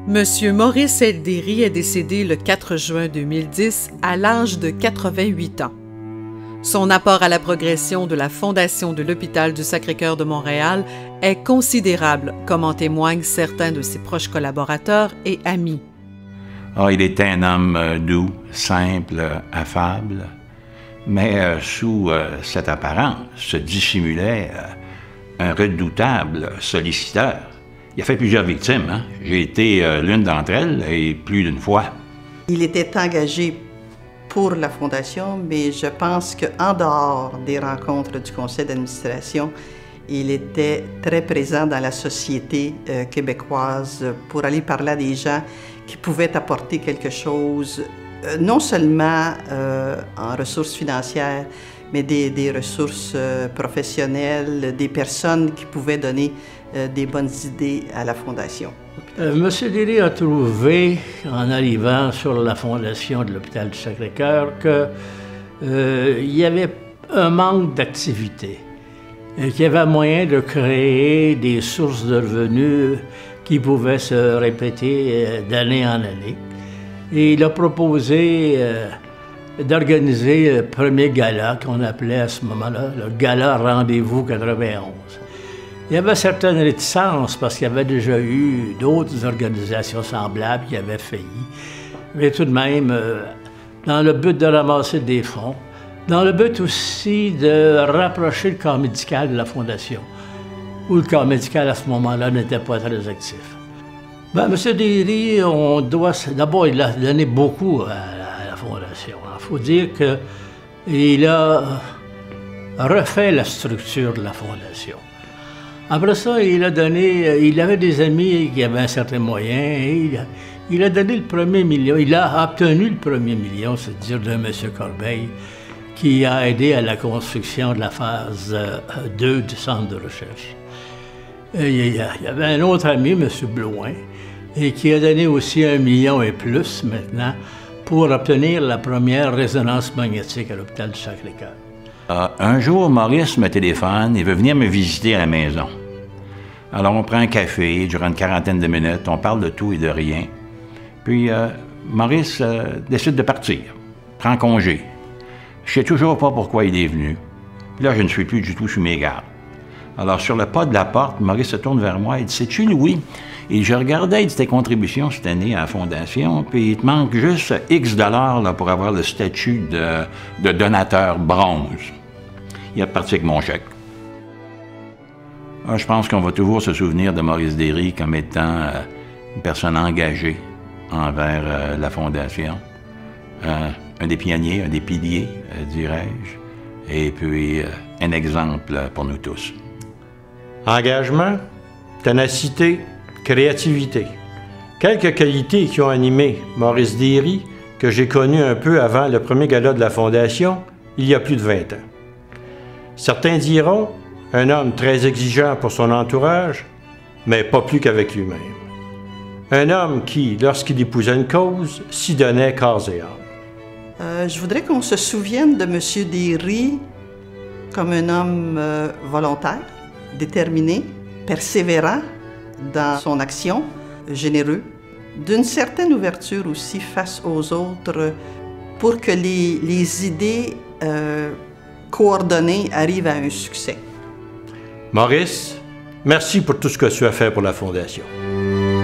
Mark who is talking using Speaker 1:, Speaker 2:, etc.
Speaker 1: Monsieur Maurice El-Déry est décédé le 4 juin 2010 à l'âge de 88 ans. Son apport à la progression de la Fondation de l'Hôpital du Sacré-Cœur de Montréal est considérable, comme en témoignent certains de ses proches collaborateurs et amis.
Speaker 2: Il était un homme doux, simple, affable, mais sous cette apparence se dissimulait un redoutable solliciteur. Il a fait plusieurs victimes, hein? J'ai été l'une d'entre elles et plus d'une fois.
Speaker 3: Il était engagé pour la Fondation, mais je pense qu'en dehors des rencontres du conseil d'administration, il était très présent dans la société québécoise pour aller parler à des gens qui pouvaient apporter quelque chose, non seulement en ressources financières, mais des ressources professionnelles, des personnes qui pouvaient donner des bonnes idées à la Fondation.
Speaker 4: Monsieur Déry a trouvé, en arrivant sur la fondation de l'Hôpital du Sacré-Cœur, qu'il y avait un manque d'activité, qu'il y avait moyen de créer des sources de revenus qui pouvaient se répéter d'année en année. Et il a proposé d'organiser le premier gala qu'on appelait à ce moment-là le Gala Rendez-vous 91. Il y avait certaines réticences parce qu'il y avait déjà eu d'autres organisations semblables qui avaient failli. Mais tout de même, dans le but de ramasser des fonds, dans le but aussi de rapprocher le corps médical de la Fondation, où le corps médical à ce moment-là n'était pas très actif. M. Déry, d'abord, il a donné beaucoup à la Fondation. Il faut dire qu'il a refait la structure de la Fondation. Après ça, il avait des amis qui avaient un certain moyen et il a donné le premier million. Il a obtenu le premier million, c'est-à-dire de M. Corbeil, qui a aidé à la construction de la phase 2 du centre de recherche. Il y avait un autre ami, M. Blouin, et qui a donné aussi 1 million et plus maintenant pour obtenir la première résonance magnétique à l'Hôpital du Sacré-Cœur.
Speaker 2: Un jour, Maurice me téléphone, il veut venir me visiter à la maison. Alors, on prend un café, durant une quarantaine de minutes, on parle de tout et de rien. Puis, Maurice décide de partir, prend congé. Je ne sais toujours pas pourquoi il est venu. Puis là, je ne suis plus du tout sous mes gardes. Alors, sur le pas de la porte, Maurice se tourne vers moi et dit « Sais-tu, Louis, et je regardais tes contributions cette année à la Fondation, puis il te manque juste X dollars là, pour avoir le statut de donateur bronze. » Il est reparti avec mon chèque. Je pense qu'on va toujours se souvenir de Maurice Déry comme étant une personne engagée envers la Fondation. Un des pionniers, un des piliers, dirais-je, et puis un exemple pour nous tous.
Speaker 5: Engagement, ténacité, créativité. Quelques qualités qui ont animé Maurice Déry, que j'ai connu un peu avant le premier gala de la Fondation, il y a plus de 20 ans. Certains diront un homme très exigeant pour son entourage, mais pas plus qu'avec lui-même. Un homme qui, lorsqu'il épousait une cause, s'y donnait corps et âme.
Speaker 3: Je voudrais qu'on se souvienne de M. Déry comme un homme volontaire, déterminé, persévérant dans son action, généreux, d'une certaine ouverture aussi face aux autres pour que les idées coordonnées arrivent à un succès.
Speaker 5: Maurice, merci pour tout ce que tu as fait pour la Fondation.